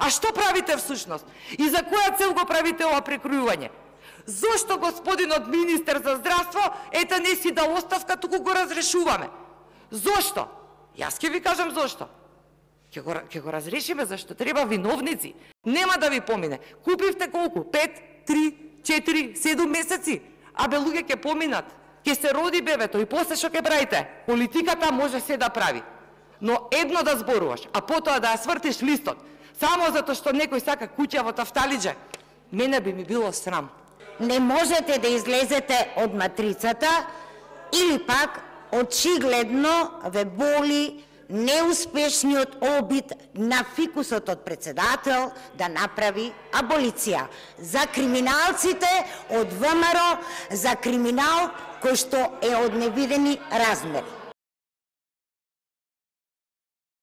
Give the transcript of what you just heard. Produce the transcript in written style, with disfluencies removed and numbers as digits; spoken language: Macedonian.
А што правите всушност? И за која цел го правите ова прекројување? Зошто господинот министер за здравство ете не си дал оставка, туку го разрешуваме? Зошто? Јас ќе ви кажам зошто. Ќе го разрешиме, зашто треба виновници. Нема да ви помине. Купивте колку? 5, 3, 4, 7 месеци. Абе луѓе ќе поминат. Ќе се роди бебето и после што ќе правите? Политиката може се да прави. Но едно да зборуваш, а потоа да ја свртиш листот, само затоа што некој сака куќа во тафталиџе, мене би ми било срам. Не можете да излезете од матрицата или пак очигледно ве боли неуспешниот обид на фикусот од председател да направи аболиција за криминалците од ВМРО, за криминал кој што е од невидени размери.